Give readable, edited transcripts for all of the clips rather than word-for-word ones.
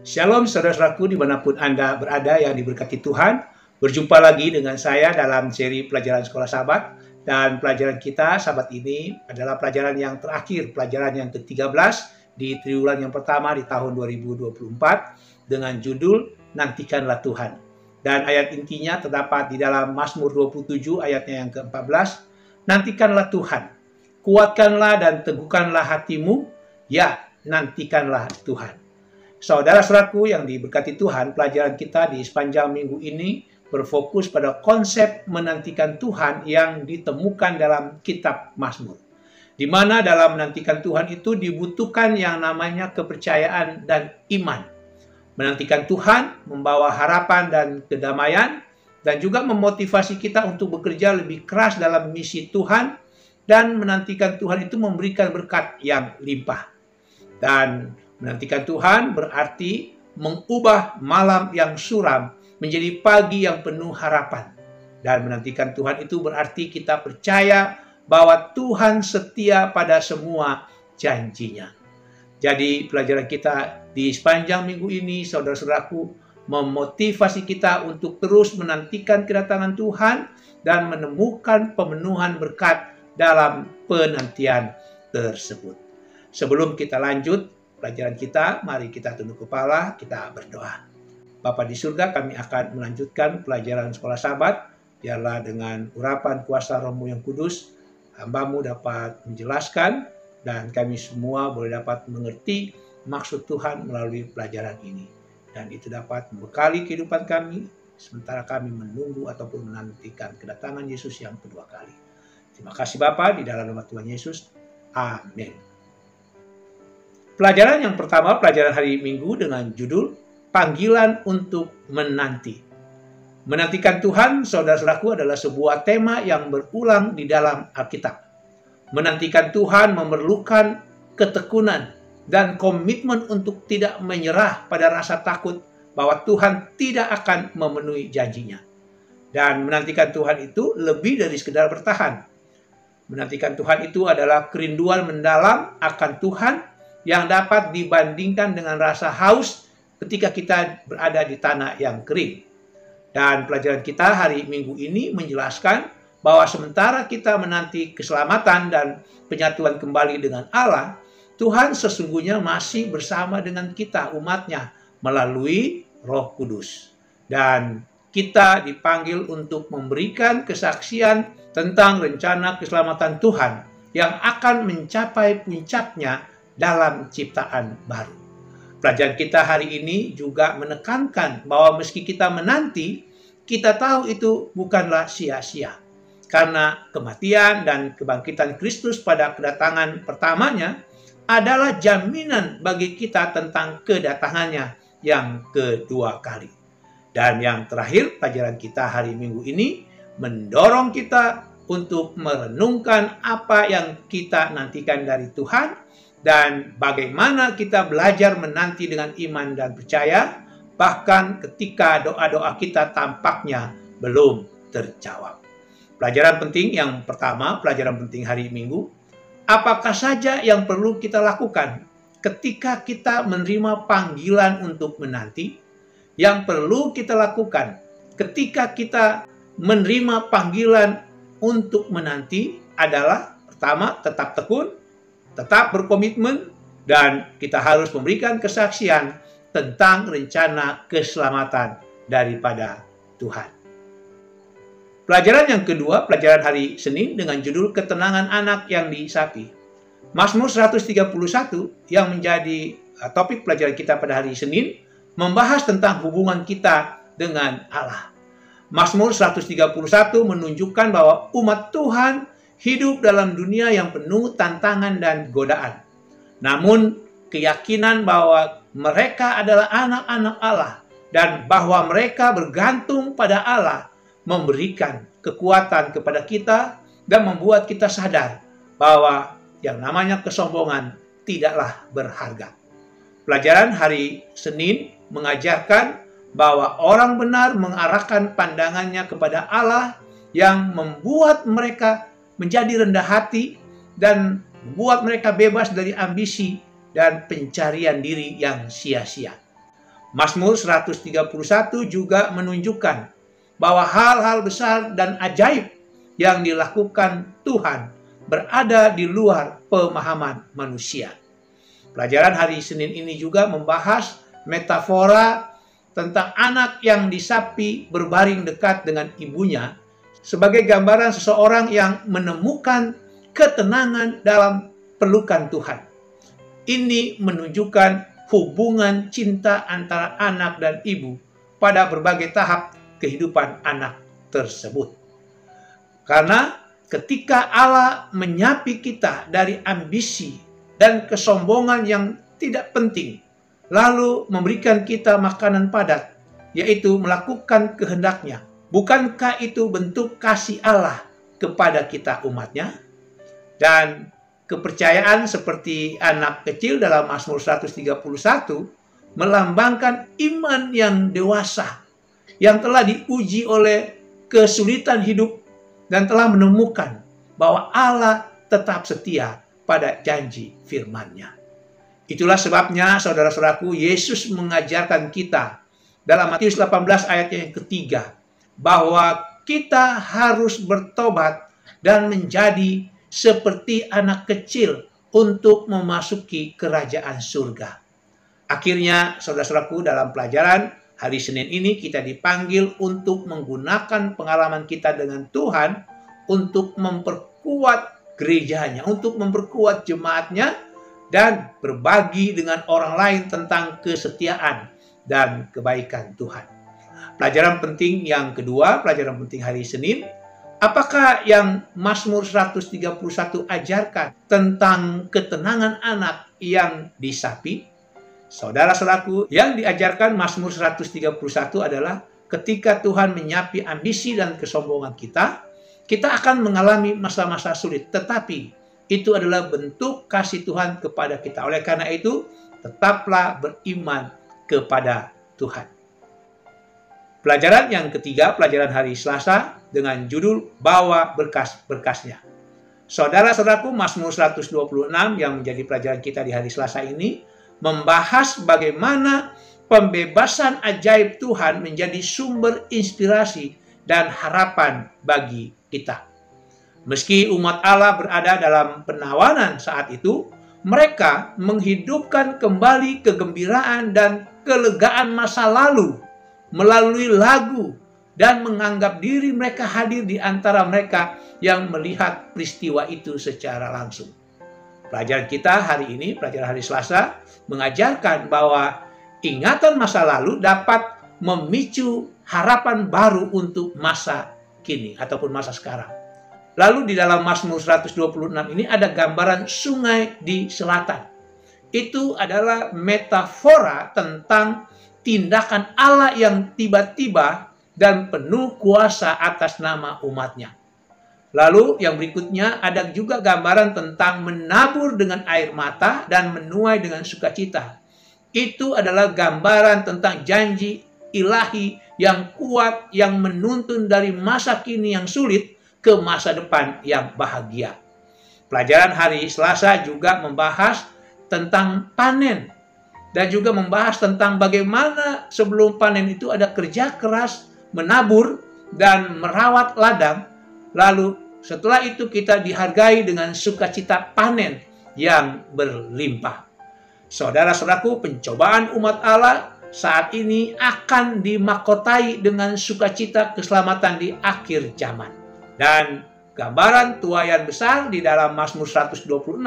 Shalom saudara-saudaraku dimanapun Anda berada yang diberkati Tuhan. Berjumpa lagi dengan saya dalam seri pelajaran Sekolah Sahabat. Dan pelajaran kita sahabat ini adalah pelajaran yang terakhir, pelajaran yang ke-13 di triwulan yang pertama di tahun 2024 dengan judul Nantikanlah Tuhan. Dan ayat intinya terdapat di dalam Mazmur 27 ayatnya yang ke-14. Nantikanlah Tuhan, kuatkanlah dan teguhkanlah hatimu, ya nantikanlah Tuhan. Saudara-saudaraku yang diberkati Tuhan, pelajaran kita di sepanjang minggu ini berfokus pada konsep menantikan Tuhan yang ditemukan dalam kitab Mazmur. Di mana dalam menantikan Tuhan itu dibutuhkan yang namanya kepercayaan dan iman. Menantikan Tuhan membawa harapan dan kedamaian dan juga memotivasi kita untuk bekerja lebih keras dalam misi Tuhan, dan menantikan Tuhan itu memberikan berkat yang limpah. Dan menantikan Tuhan berarti mengubah malam yang suram menjadi pagi yang penuh harapan. Dan menantikan Tuhan itu berarti kita percaya bahwa Tuhan setia pada semua janjinya. Jadi pelajaran kita di sepanjang minggu ini, saudara-saudaraku, memotivasi kita untuk terus menantikan kedatangan Tuhan dan menemukan pemenuhan berkat dalam penantian tersebut. Sebelum kita lanjut pelajaran kita, mari kita tunduk kepala, kita berdoa. Bapa di surga, kami akan melanjutkan pelajaran Sekolah Sahabat. Biarlah dengan urapan kuasa Roh-Mu yang kudus, hamba-Mu dapat menjelaskan dan kami semua boleh dapat mengerti maksud Tuhan melalui pelajaran ini. Dan itu dapat membekali kehidupan kami sementara kami menunggu ataupun menantikan kedatangan Yesus yang kedua kali. Terima kasih Bapa, di dalam nama Tuhan Yesus. Amin. Pelajaran yang pertama, pelajaran hari Minggu dengan judul Panggilan untuk Menanti. Menantikan Tuhan, saudara-saudaraku, adalah sebuah tema yang berulang di dalam Alkitab. Menantikan Tuhan memerlukan ketekunan dan komitmen untuk tidak menyerah pada rasa takut bahwa Tuhan tidak akan memenuhi janjinya. Dan menantikan Tuhan itu lebih dari sekedar bertahan. Menantikan Tuhan itu adalah kerinduan mendalam akan Tuhan yang dapat dibandingkan dengan rasa haus ketika kita berada di tanah yang kering. Dan pelajaran kita hari Minggu ini menjelaskan bahwa sementara kita menanti keselamatan dan penyatuan kembali dengan Allah, Tuhan sesungguhnya masih bersama dengan kita, umatnya, melalui Roh Kudus. Dan kita dipanggil untuk memberikan kesaksian tentang rencana keselamatan Tuhan yang akan mencapai puncaknya dalam ciptaan baru. Pelajaran kita hari ini juga menekankan bahwa meski kita menanti, kita tahu itu bukanlah sia-sia. Karena kematian dan kebangkitan Kristus pada kedatangan pertamanya adalah jaminan bagi kita tentang kedatangannya yang kedua kali. Dan yang terakhir, pelajaran kita hari Minggu ini mendorong kita untuk merenungkan apa yang kita nantikan dari Tuhan dan bagaimana kita belajar menanti dengan iman dan percaya, bahkan ketika doa-doa kita tampaknya belum terjawab. Pelajaran penting yang pertama, pelajaran penting hari Minggu, apakah saja yang perlu kita lakukan ketika kita menerima panggilan untuk menanti? Yang perlu kita lakukan ketika kita menerima panggilan untuk menanti adalah pertama, tetap tekun, tetap berkomitmen, dan kita harus memberikan kesaksian tentang rencana keselamatan daripada Tuhan. Pelajaran yang kedua, pelajaran hari Senin dengan judul Ketenangan Anak yang Disapi. Mazmur 131 yang menjadi topik pelajaran kita pada hari Senin membahas tentang hubungan kita dengan Allah. Mazmur 131 menunjukkan bahwa umat Tuhan hidup dalam dunia yang penuh tantangan dan godaan. Namun, keyakinan bahwa mereka adalah anak-anak Allah dan bahwa mereka bergantung pada Allah memberikan kekuatan kepada kita dan membuat kita sadar bahwa yang namanya kesombongan tidaklah berharga. Pelajaran hari Senin mengajarkan bahwa orang benar mengarahkan pandangannya kepada Allah yang membuat mereka menjadi rendah hati dan membuat mereka bebas dari ambisi dan pencarian diri yang sia-sia. Mazmur 131 juga menunjukkan bahwa hal-hal besar dan ajaib yang dilakukan Tuhan berada di luar pemahaman manusia. Pelajaran hari Senin ini juga membahas metafora tentang anak yang disapi berbaring dekat dengan ibunya sebagai gambaran seseorang yang menemukan ketenangan dalam pelukan Tuhan. Ini menunjukkan hubungan cinta antara anak dan ibu pada berbagai tahap kehidupan anak tersebut. Karena ketika Allah menyapi kita dari ambisi dan kesombongan yang tidak penting, lalu memberikan kita makanan padat, yaitu melakukan kehendak-Nya, bukankah itu bentuk kasih Allah kepada kita umat-Nya? Dan kepercayaan seperti anak kecil dalam Mazmur 131 melambangkan iman yang dewasa yang telah diuji oleh kesulitan hidup dan telah menemukan bahwa Allah tetap setia pada janji firman-Nya. Itulah sebabnya saudara-saudaraku, Yesus mengajarkan kita dalam Matius 18 ayat yang ketiga bahwa kita harus bertobat dan menjadi seperti anak kecil untuk memasuki kerajaan surga. Akhirnya, saudara-saudaraku, dalam pelajaran hari Senin ini kita dipanggil untuk menggunakan pengalaman kita dengan Tuhan untuk memperkuat gerejanya, untuk memperkuat jemaatnya, dan berbagi dengan orang lain tentang kesetiaan dan kebaikan Tuhan. Pelajaran penting yang kedua, pelajaran penting hari Senin, apakah yang Mazmur 131 ajarkan tentang ketenangan anak yang disapi? Saudara-saudaraku, yang diajarkan Mazmur 131 adalah ketika Tuhan menyapi ambisi dan kesombongan kita, kita akan mengalami masa-masa sulit. Tetapi itu adalah bentuk kasih Tuhan kepada kita. Oleh karena itu, tetaplah beriman kepada Tuhan. Pelajaran yang ketiga, pelajaran hari Selasa dengan judul Bawa Berkas-berkasnya. Saudara-saudaraku, Mazmur 126 yang menjadi pelajaran kita di hari Selasa ini membahas bagaimana pembebasan ajaib Tuhan menjadi sumber inspirasi dan harapan bagi kita. Meski umat Allah berada dalam penawanan saat itu, mereka menghidupkan kembali kegembiraan dan kelegaan masa lalu melalui lagu dan menganggap diri mereka hadir di antara mereka yang melihat peristiwa itu secara langsung. Pelajaran kita hari ini, pelajaran hari Selasa, mengajarkan bahwa ingatan masa lalu dapat memicu harapan baru untuk masa kini ataupun masa sekarang. Lalu di dalam Mazmur 126 ini ada gambaran sungai di selatan. Itu adalah metafora tentang tindakan Allah yang tiba-tiba dan penuh kuasa atas nama umat-Nya. Lalu yang berikutnya ada juga gambaran tentang menabur dengan air mata dan menuai dengan sukacita. Itu adalah gambaran tentang janji ilahi yang kuat yang menuntun dari masa kini yang sulit ke masa depan yang bahagia. Pelajaran hari Selasa juga membahas tentang panen dan juga membahas tentang bagaimana sebelum panen itu ada kerja keras menabur dan merawat ladang, lalu setelah itu kita dihargai dengan sukacita panen yang berlimpah. Saudara-saudaraku, pencobaan umat Allah saat ini akan dimakotai dengan sukacita keselamatan di akhir zaman. Dan gambaran tuaian besar di dalam Mazmur 126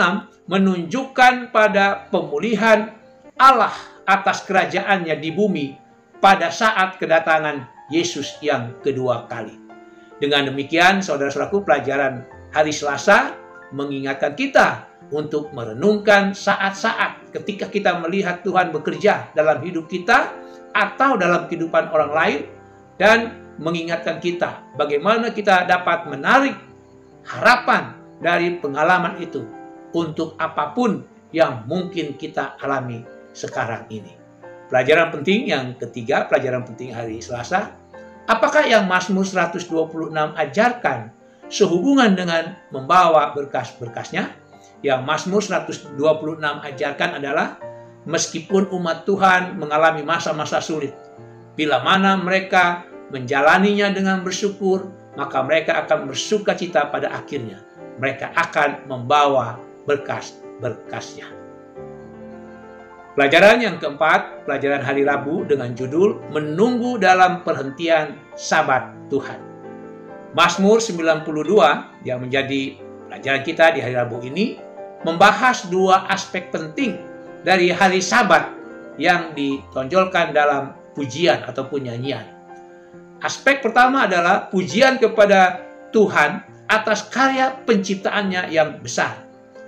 menunjukkan pada pemulihan Allah atas kerajaannya di bumi pada saat kedatangan Yesus yang kedua kali. Dengan demikian, saudara-saudaraku, pelajaran hari Selasa mengingatkan kita untuk merenungkan saat-saat ketika kita melihat Tuhan bekerja dalam hidup kita atau dalam kehidupan orang lain, dan mengingatkan kita bagaimana kita dapat menarik harapan dari pengalaman itu untuk apapun yang mungkin kita alami sekarang ini. Pelajaran penting yang ketiga, pelajaran penting hari Selasa, apakah yang Mazmur 126 ajarkan sehubungan dengan membawa berkas-berkasnya? Yang Mazmur 126 ajarkan adalah meskipun umat Tuhan mengalami masa-masa sulit. Bila mana mereka menjalaninya dengan bersyukur, maka mereka akan bersuka cita pada akhirnya. Mereka akan membawa berkas-berkasnya. Pelajaran yang keempat, pelajaran hari Rabu dengan judul Menunggu dalam Perhentian Sabat Tuhan. Mazmur 92 yang menjadi pelajaran kita di hari Rabu ini membahas dua aspek penting dari hari Sabat yang ditonjolkan dalam pujian ataupun nyanyian. Aspek pertama adalah pujian kepada Tuhan atas karya penciptaannya yang besar.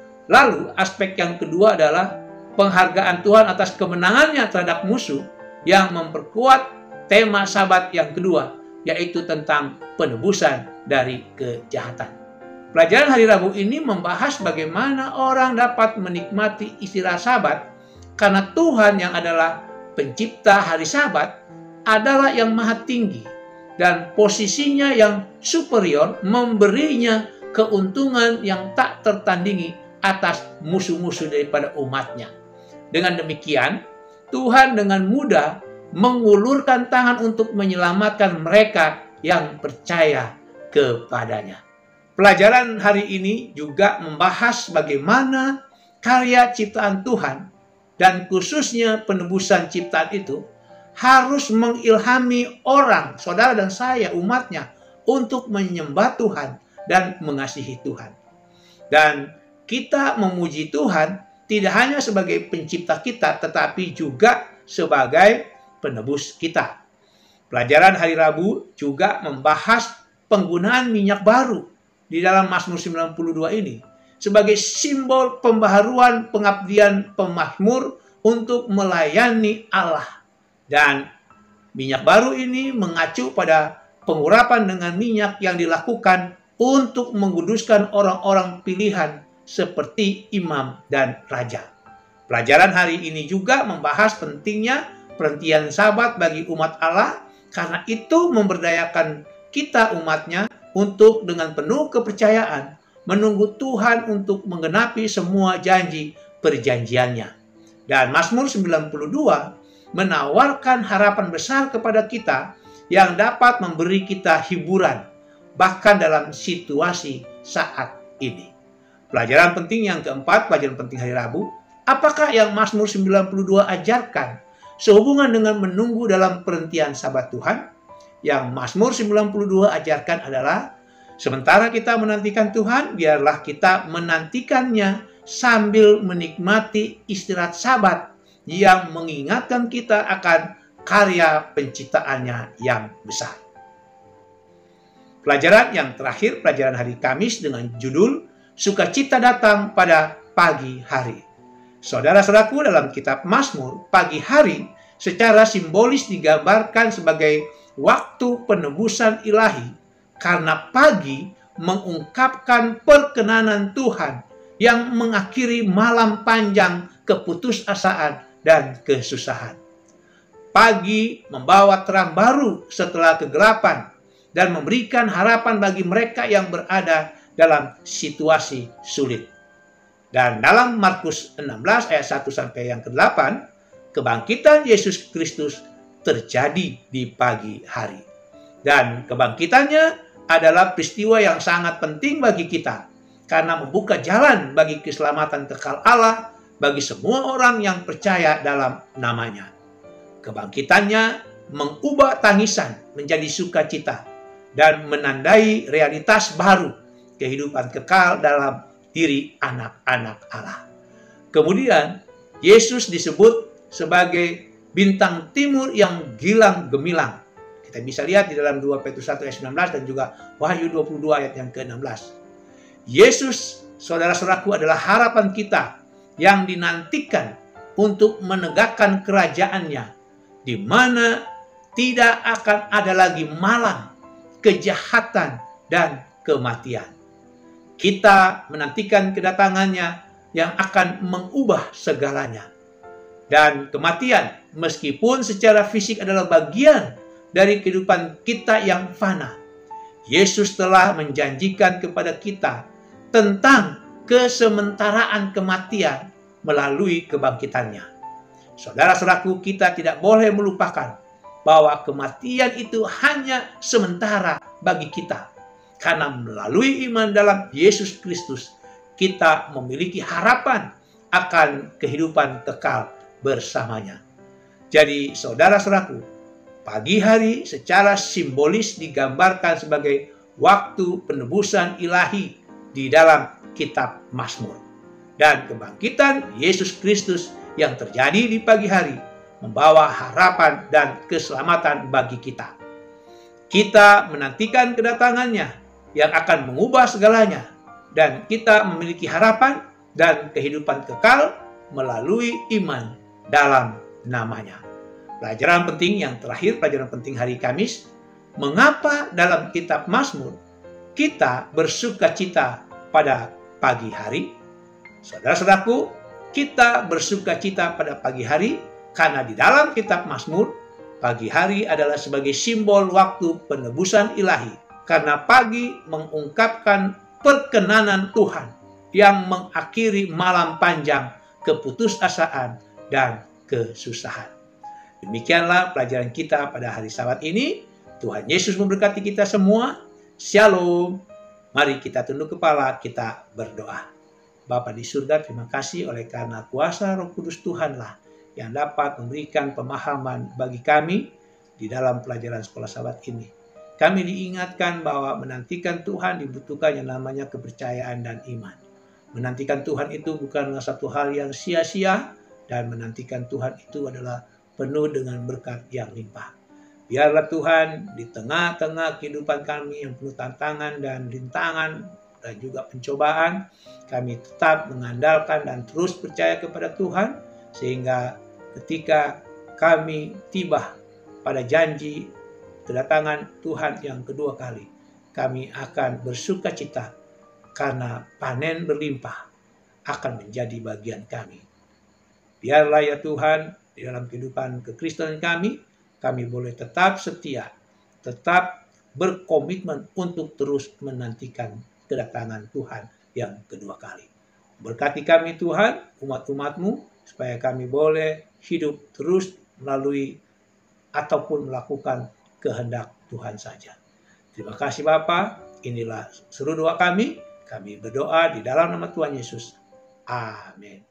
Lalu aspek yang kedua adalah penghargaan Tuhan atas kemenangannya terhadap musuh yang memperkuat tema Sabat yang kedua, yaitu tentang penebusan dari kejahatan. Pelajaran hari Rabu ini membahas bagaimana orang dapat menikmati istirahat Sabat karena Tuhan yang adalah pencipta hari Sabat adalah yang maha tinggi dan posisinya yang superior memberinya keuntungan yang tak tertandingi atas musuh-musuh daripada umatnya. Dengan demikian, Tuhan dengan mudah mengulurkan tangan untuk menyelamatkan mereka yang percaya kepadanya. Pelajaran hari ini juga membahas bagaimana karya ciptaan Tuhan dan khususnya penebusan ciptaan itu harus mengilhami orang, saudara dan saya, umatnya, untuk menyembah Tuhan dan mengasihi Tuhan. Dan kita memuji Tuhan tidak hanya sebagai pencipta kita, tetapi juga sebagai penebus kita. Pelajaran hari Rabu juga membahas penggunaan minyak baru di dalam Mazmur 92 ini sebagai simbol pembaharuan pengabdian pemazmur untuk melayani Allah. Dan minyak baru ini mengacu pada pengurapan dengan minyak yang dilakukan untuk menguduskan orang-orang pilihan seperti imam dan raja. Pelajaran hari ini juga membahas pentingnya perhentian Sabat bagi umat Allah, karena itu memberdayakan kita umatnya untuk dengan penuh kepercayaan menunggu Tuhan untuk menggenapi semua janji perjanjiannya. Dan Mazmur 92 menawarkan harapan besar kepada kita yang dapat memberi kita hiburan bahkan dalam situasi saat ini. Pelajaran penting yang keempat, pelajaran penting hari Rabu, apakah yang Mazmur 92 ajarkan sehubungan dengan menunggu dalam perhentian Sabat Tuhan? Yang Mazmur 92 ajarkan adalah sementara kita menantikan Tuhan, biarlah kita menantikannya sambil menikmati istirahat Sabat yang mengingatkan kita akan karya penciptaannya yang besar. Pelajaran yang terakhir, pelajaran hari Kamis dengan judul Sukacita Datang pada Pagi Hari. Saudara-saudaraku, dalam kitab Mazmur, pagi hari secara simbolis digambarkan sebagai waktu penebusan ilahi karena pagi mengungkapkan perkenanan Tuhan yang mengakhiri malam panjang keputusasaan dan kesusahan. Pagi membawa terang baru setelah kegelapan dan memberikan harapan bagi mereka yang berada dalam situasi sulit. Dan dalam Markus 16 ayat 1 sampai yang ke-8, kebangkitan Yesus Kristus terjadi di pagi hari. Dan kebangkitannya adalah peristiwa yang sangat penting bagi kita karena membuka jalan bagi keselamatan kekal Allah bagi semua orang yang percaya dalam namanya. Kebangkitannya mengubah tangisan menjadi sukacita dan menandai realitas baru kehidupan kekal dalam diri anak-anak Allah. Kemudian Yesus disebut sebagai bintang timur yang gilang gemilang. Kita bisa lihat di dalam 2 Petrus 1 ayat 19 dan juga Wahyu 22 ayat yang ke-16. Yesus, saudara-saudaraku, adalah harapan kita yang dinantikan untuk menegakkan kerajaannya, di mana tidak akan ada lagi malam, kejahatan, dan kematian. Kita menantikan kedatangannya yang akan mengubah segalanya. Dan kematian, meskipun secara fisik adalah bagian dari kehidupan kita yang fana, Yesus telah menjanjikan kepada kita tentang kesementaraan kematian melalui kebangkitannya. Saudara-saudaraku, kita tidak boleh melupakan bahwa kematian itu hanya sementara bagi kita. Karena melalui iman dalam Yesus Kristus, kita memiliki harapan akan kehidupan kekal bersamanya. Jadi saudara-saudaraku, pagi hari secara simbolis digambarkan sebagai waktu penebusan ilahi di dalam kitab Mazmur. Dan kebangkitan Yesus Kristus yang terjadi di pagi hari membawa harapan dan keselamatan bagi kita. Kita menantikan kedatangannya yang akan mengubah segalanya, dan kita memiliki harapan dan kehidupan kekal melalui iman dalam namanya. Pelajaran penting yang terakhir, pelajaran penting hari Kamis, mengapa dalam kitab Mazmur kita bersuka cita pada pagi hari? Saudara-saudaraku, kita bersuka cita pada pagi hari karena di dalam kitab Mazmur, pagi hari adalah sebagai simbol waktu penebusan ilahi. Karena pagi mengungkapkan perkenanan Tuhan yang mengakhiri malam panjang keputusasaan dan kesusahan. Demikianlah pelajaran kita pada hari Sabat ini. Tuhan Yesus memberkati kita semua. Shalom. Mari kita tunduk kepala, kita berdoa. Bapa di surga, terima kasih oleh karena kuasa Roh Kudus Tuhanlah yang dapat memberikan pemahaman bagi kami di dalam pelajaran sekolah Sabat ini. Kami diingatkan bahwa menantikan Tuhan dibutuhkan yang namanya kepercayaan dan iman. Menantikan Tuhan itu bukanlah satu hal yang sia-sia, dan menantikan Tuhan itu adalah penuh dengan berkat yang limpah. Biarlah Tuhan di tengah-tengah kehidupan kami yang penuh tantangan dan rintangan dan juga pencobaan, kami tetap mengandalkan dan terus percaya kepada Tuhan, sehingga ketika kami tiba pada janji kedatangan Tuhan yang kedua kali, kami akan bersuka cita karena panen berlimpah akan menjadi bagian kami. Biarlah ya Tuhan, di dalam kehidupan kekristenan kami boleh tetap setia, tetap berkomitmen untuk terus menantikan kedatangan Tuhan yang kedua kali. Berkati kami Tuhan, umat-umat-Mu, supaya kami boleh hidup terus melalui ataupun melakukan kehendak Tuhan saja. Terima kasih Bapa, inilah seru doa kami berdoa di dalam nama Tuhan Yesus. Amin.